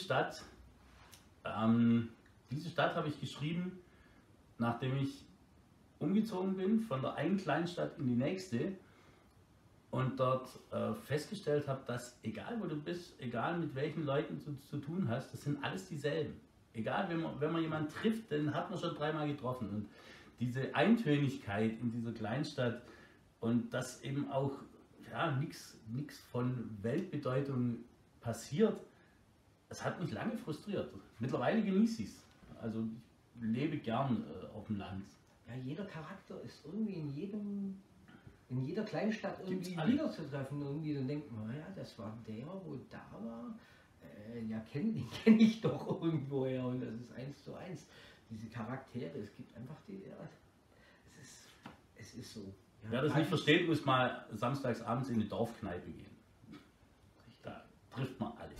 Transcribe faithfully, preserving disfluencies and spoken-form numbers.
Stadt. Ähm, diese Stadt habe ich geschrieben, nachdem ich umgezogen bin von der einen Kleinstadt in die nächste und dort äh, festgestellt habe, dass egal wo du bist, egal mit welchen Leuten du zu tun hast, das sind alles dieselben. Egal, wenn man, wenn man jemanden trifft, den hat man schon dreimal getroffen. Und diese Eintönigkeit in dieser Kleinstadt und dass eben auch ja, nichts von Weltbedeutung passiert, das hat mich lange frustriert. Mittlerweile genieße ich es. Also ich lebe gern äh, auf dem Land. Ja, jeder Charakter ist irgendwie in jedem, in jeder Kleinstadt irgendwie Gibt's alle. wiederzutreffen. Irgendwie dann denkt man, ja, das war der, wo da war. Äh, ja, kenn, den kenne ich doch irgendwoher und das ist eins zu eins. Diese Charaktere, es gibt einfach die, ja, es ist, es ist so. Ja, Wer das nicht versteht, muss mal samstags abends in eine Dorfkneipe gehen. Da trifft man alle.